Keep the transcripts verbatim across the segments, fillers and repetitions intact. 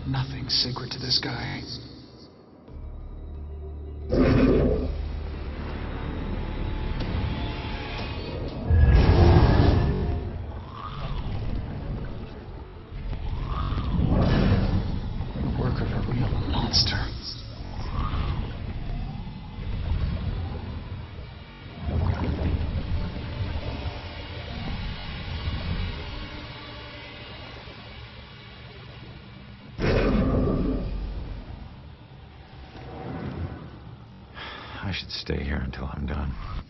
Nothing sacred to this guy. Work of a real monster. I should stay here until I'm done.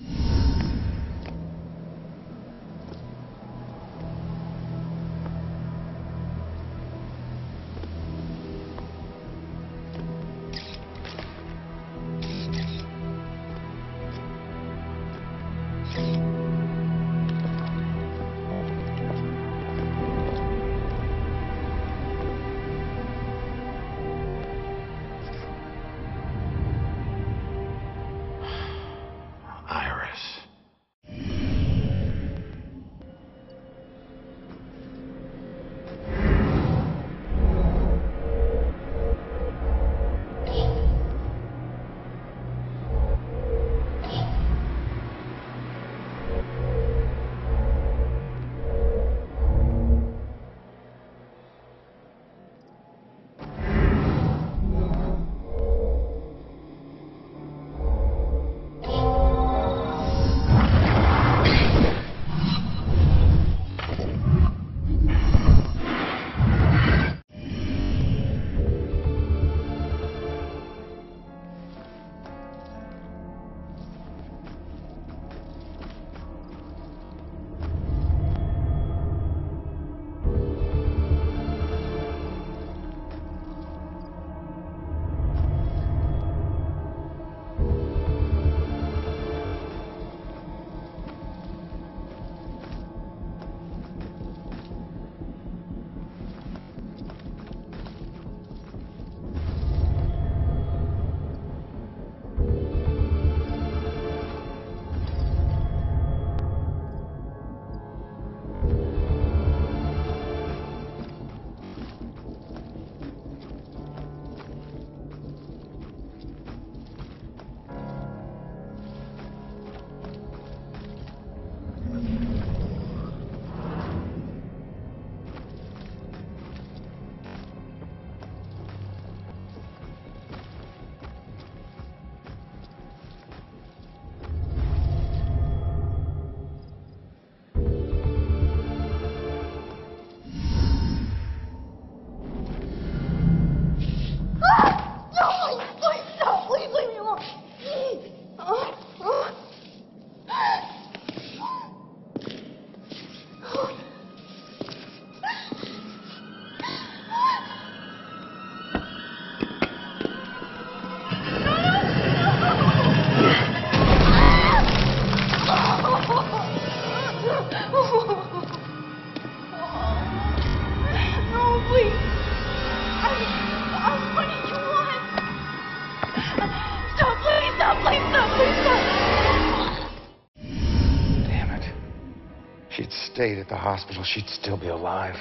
Stayed at the hospital, she'd still be alive.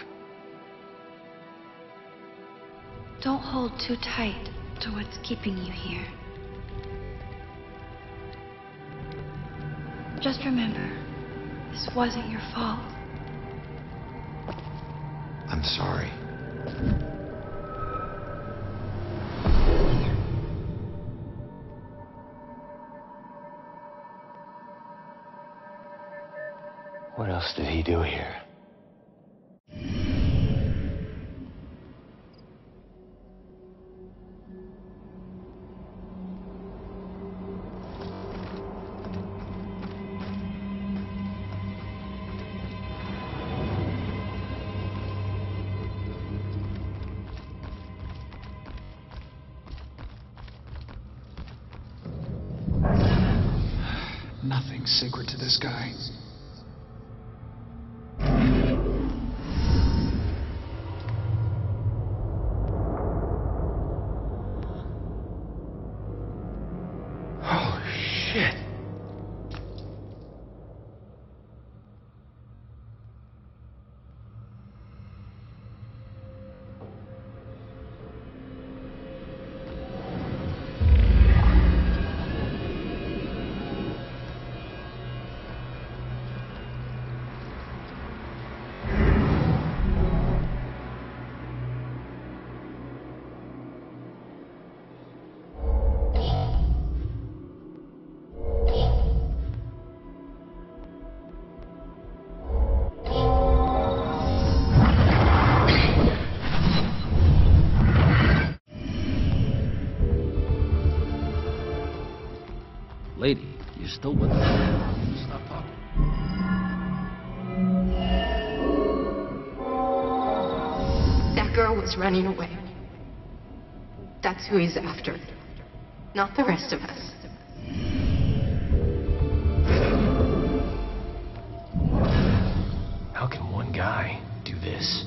Don't hold too tight to what's keeping you here. Just remember, this wasn't your fault. I'm sorry. What else did he do here? Nothing sacred to this guy. Lady, you still with us? Stop talking. That girl was running away. That's who he's after. Not the rest of us. How can one guy do this?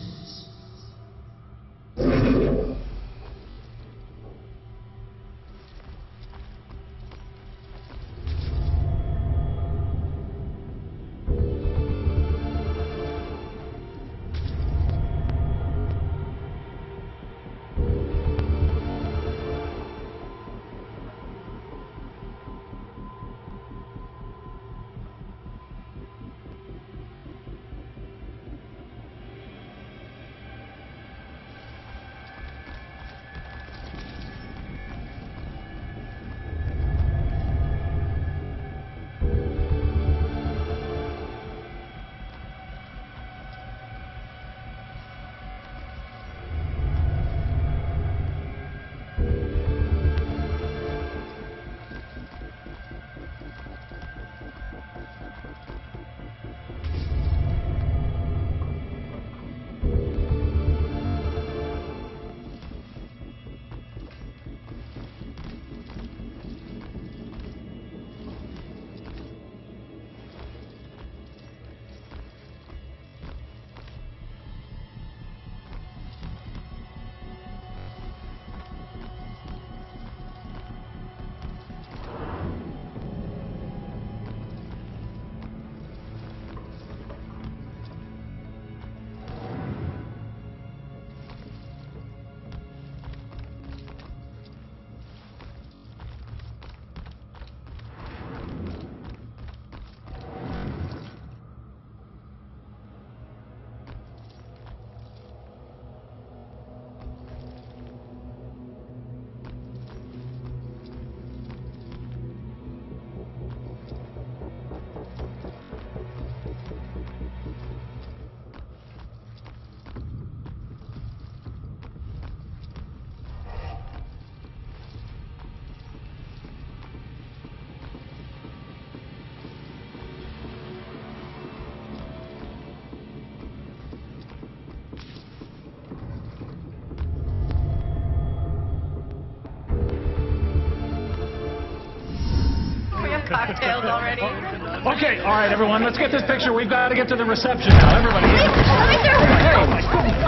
Cocktails already. Okay, all right, everyone, let's get this picture. We've got to get to the reception now. Everybody. Let me through. Hey. Oh my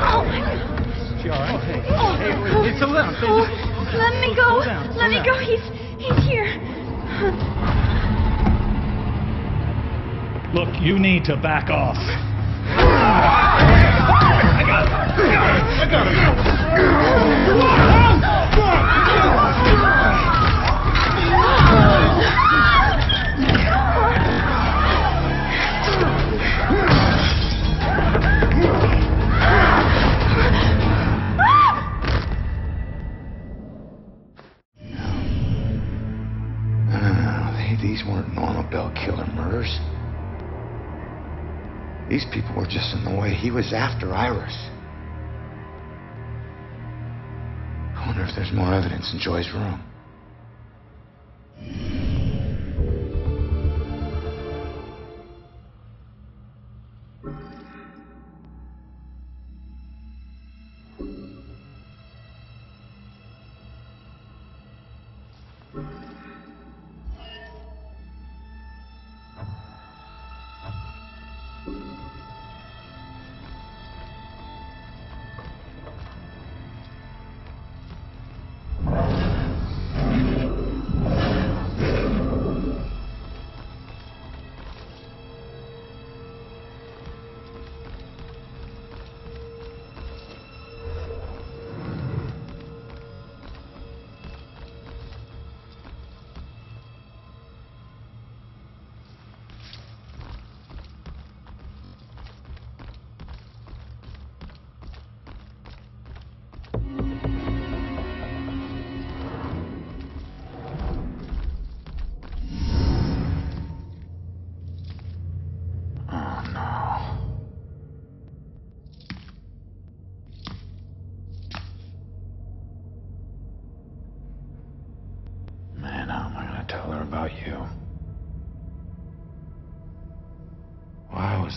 God. She all right? Hey, Oh, hey, oh, it's a limp. oh, let me go. Slow down, slow Let me down. go. He's he's here. Look, you need to back off. I got it. I got it. These weren't normal bell killer murders. These people were just in the way. He was after Iris. I wonder if there's more evidence in Joy's room.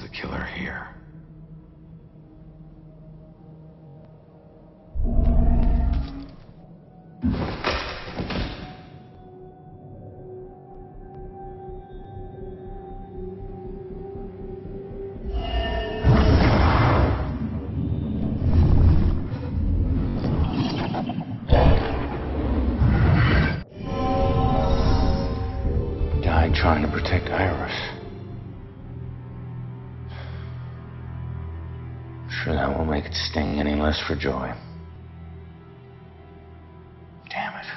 the killer here? Died trying to protect Iris. Sure that won't make it sting any less for Joy. Damn it.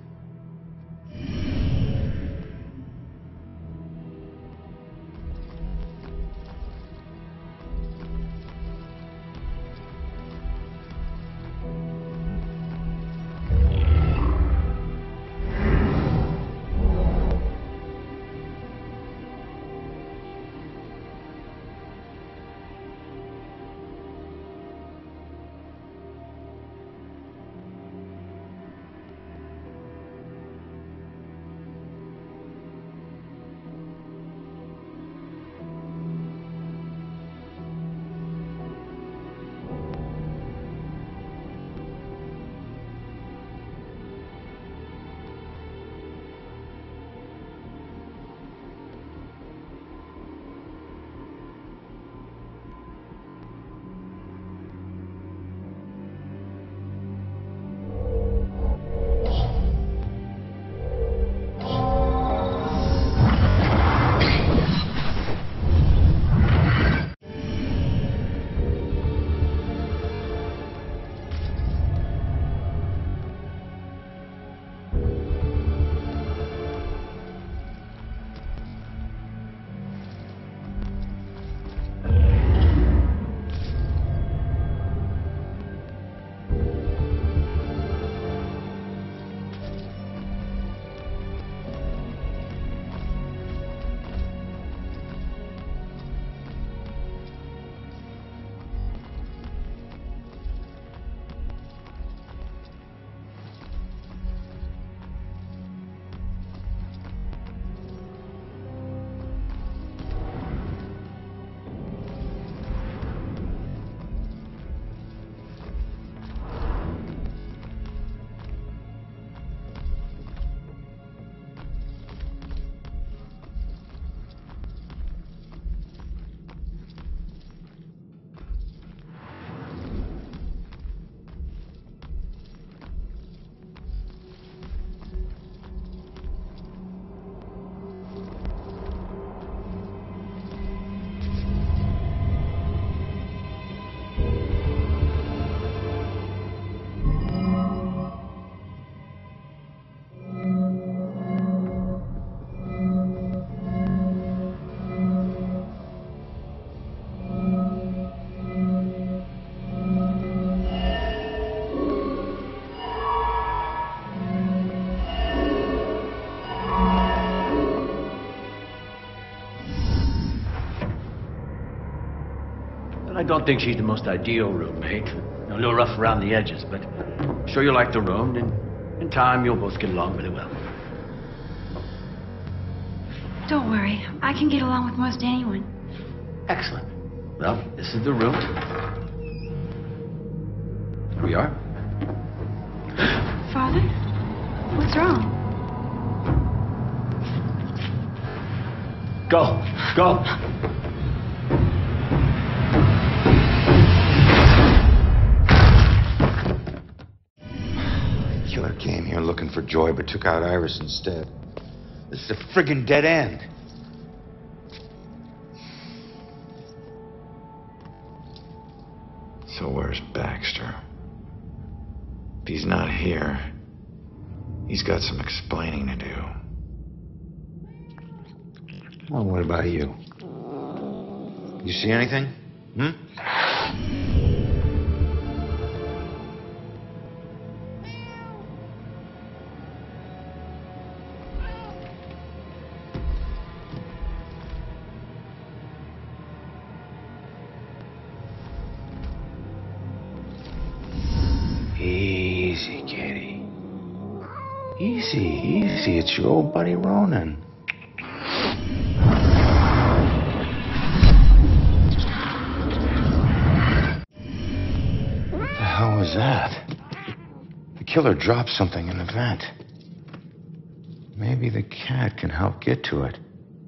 I don't think she's the most ideal roommate. A little rough around the edges, but I'm sure you'll like the room, and in time you'll both get along really well. Don't worry. I can get along with most anyone. Excellent. Well, this is the room. Here we are. Father? What's wrong? Go. Go. Killer came here looking for Joy, but took out Iris instead. This is a friggin' dead end. So where's Baxter? If he's not here, he's got some explaining to do. Well, what about you? You see anything? Hmm? Easy, kitty. Easy, easy. It's your old buddy Ronan. that? The killer dropped something in the vent. Maybe the cat can help get to it.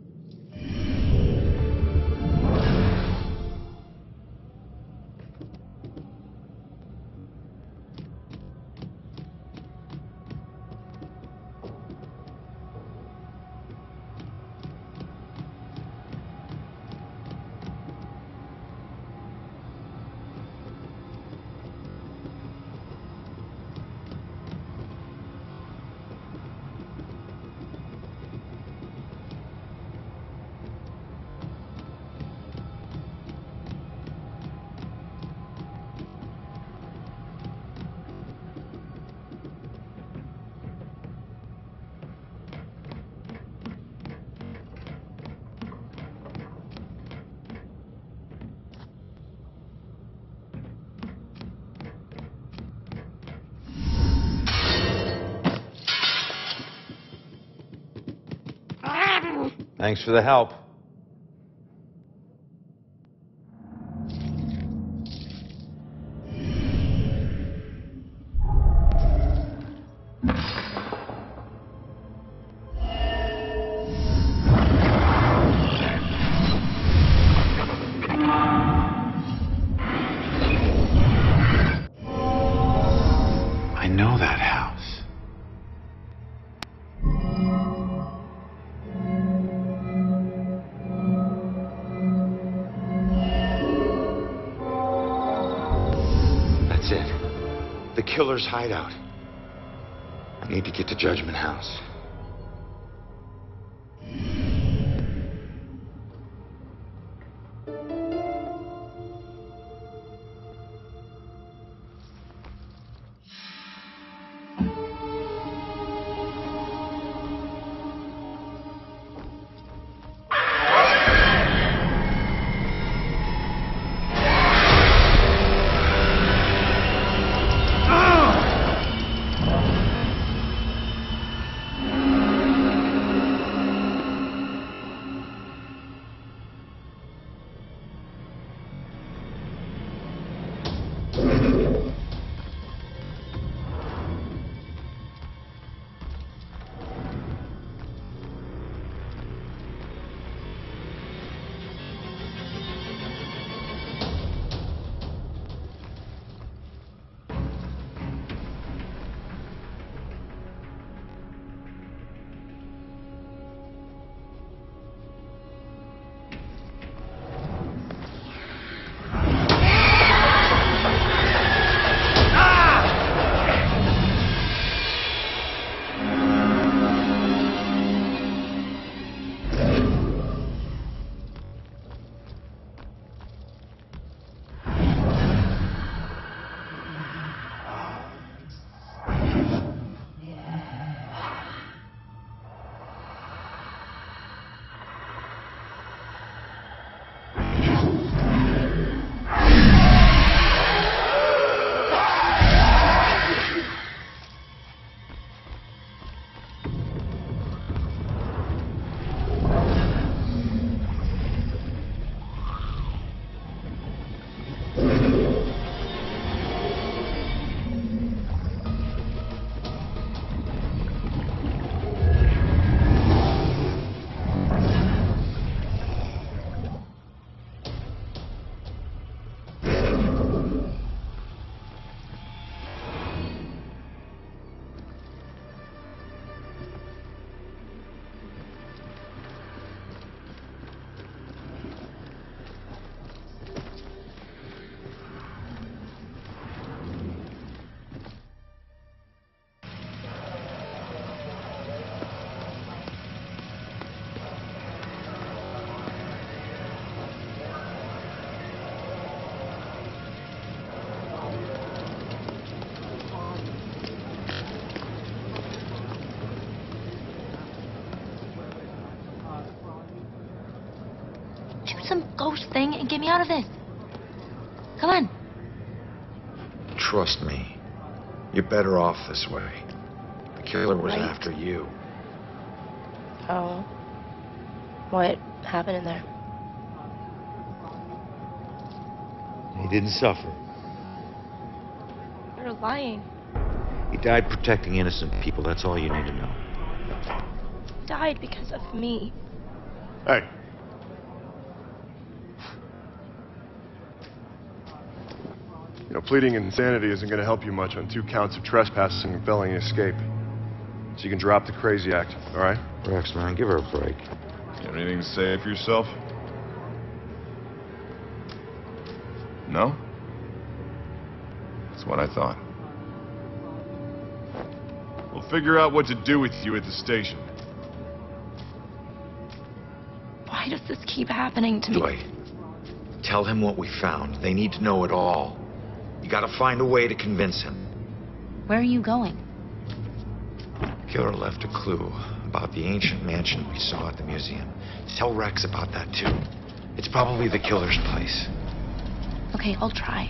Thanks for the help. I know that house. That's it. The killer's hideout. I need to get to Judgment House. Some ghost thing and get me out of this. Come on. Trust me. You're better off this way. The killer was Right. after you. Oh. What happened in there? He didn't suffer. You're lying. He died protecting innocent people. That's all you need to know. He died because of me. Hey. You know, pleading insanity isn't going to help you much on two counts of trespassing and felony escape. So you can drop the crazy act, all right? Rex, man, give her a break. Got anything to say for yourself? No? That's what I thought. We'll figure out what to do with you at the station. Why does this keep happening to me? Joy, tell him what we found. They need to know it all. You gotta find a way to convince him. Where are you going? Killer left a clue about the ancient mansion we saw at the museum. Tell Rex about that, too. It's probably the killer's place. Okay, I'll try.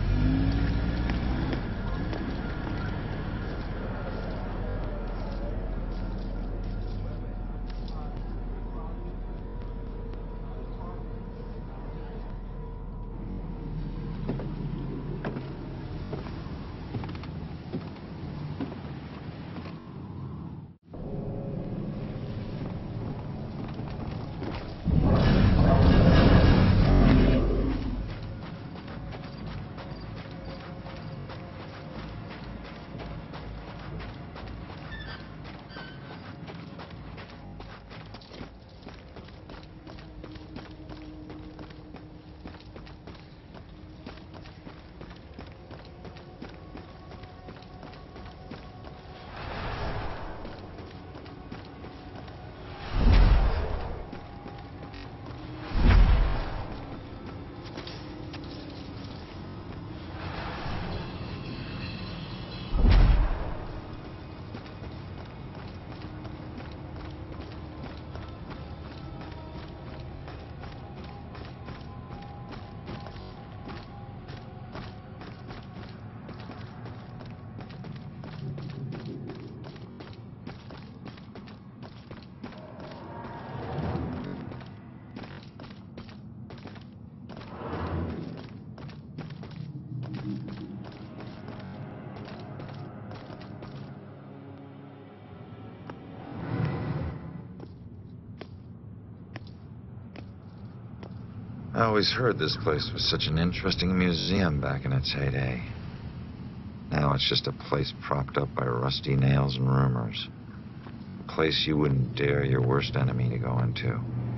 I always heard this place was such an interesting museum back in its heyday. Now it's just a place propped up by rusty nails and rumors. A place you wouldn't dare your worst enemy to go into.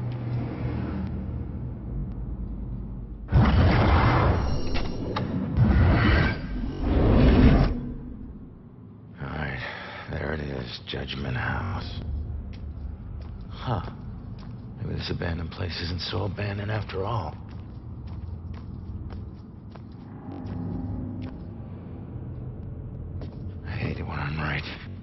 All right, there it is, Judgment House. Huh. Maybe this abandoned place isn't so abandoned after all. I hate it when I'm right.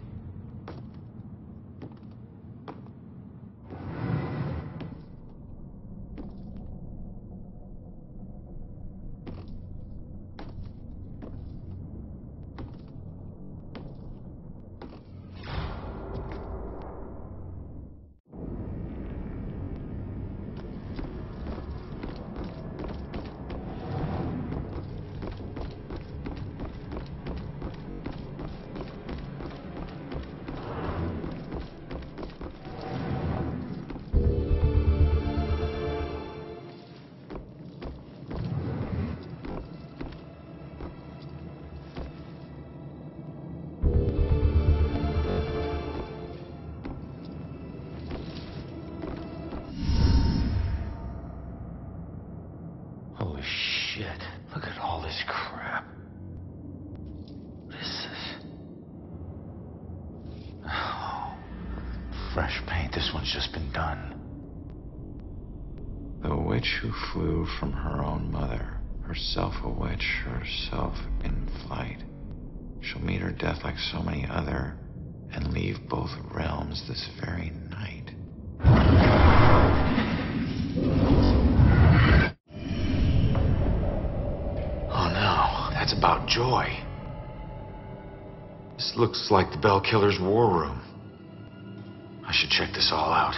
Holy shit. Look at all this crap. What is this? Oh, fresh paint. This one's just been done. The witch who flew from her own mother, herself a witch, herself in flight. She'll meet her death like so many other, and leave both realms this very night. That's about Joy. This looks like the Bell Killer's war room. I should check this all out.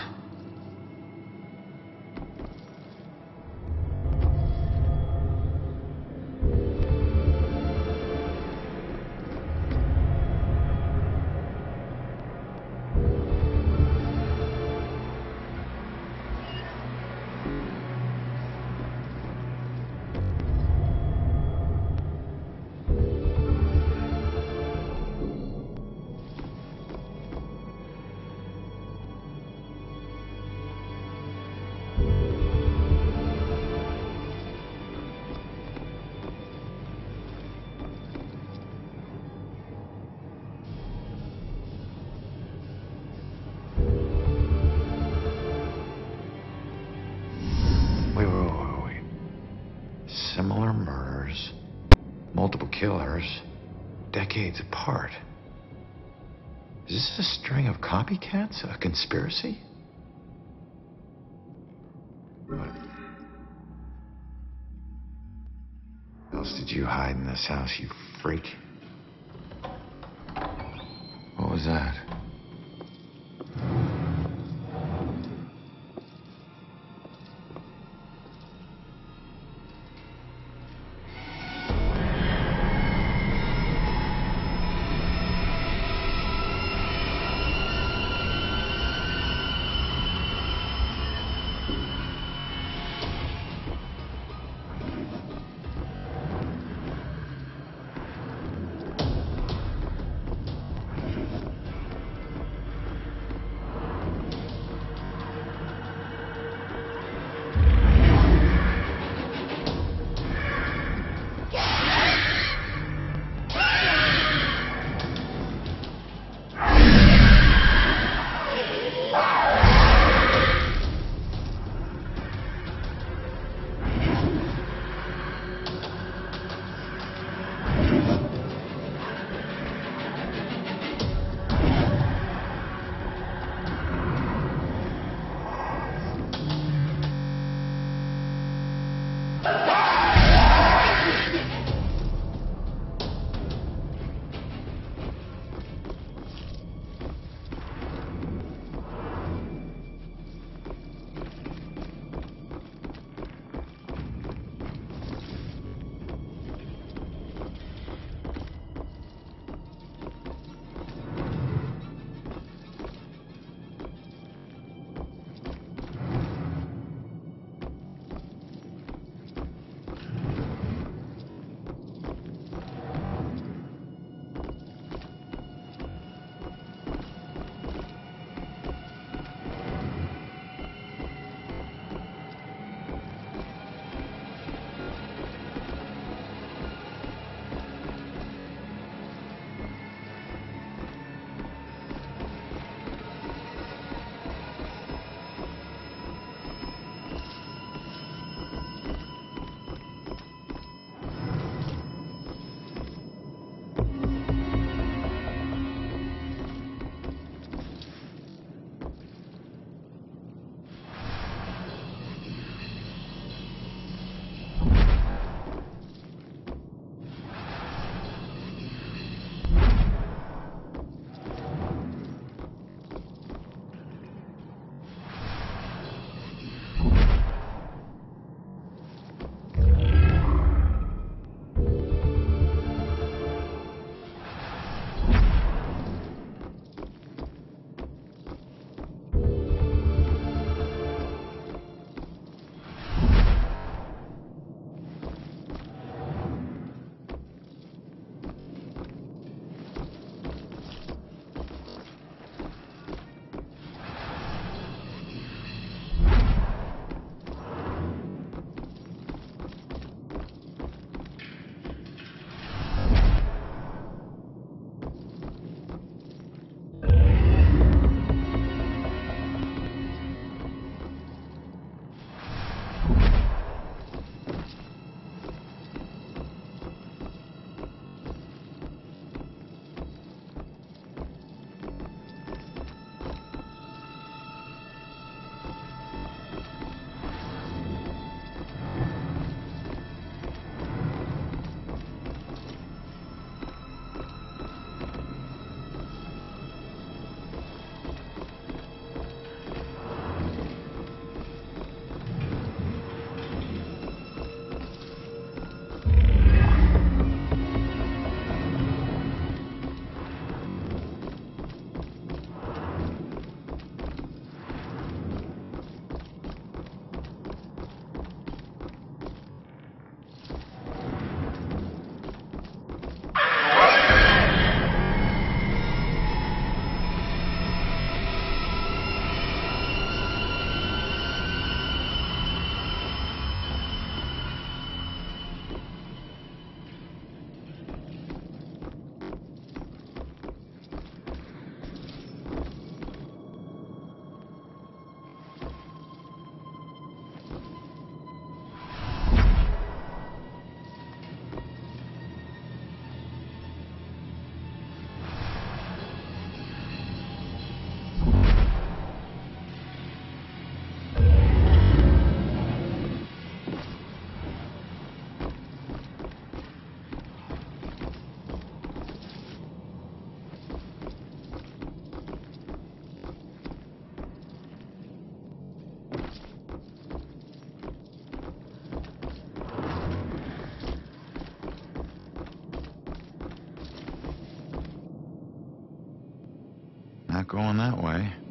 killers, decades apart. Is this a string of copycats? A conspiracy? What else did you hide in this house, you freak? What was that? not going that way.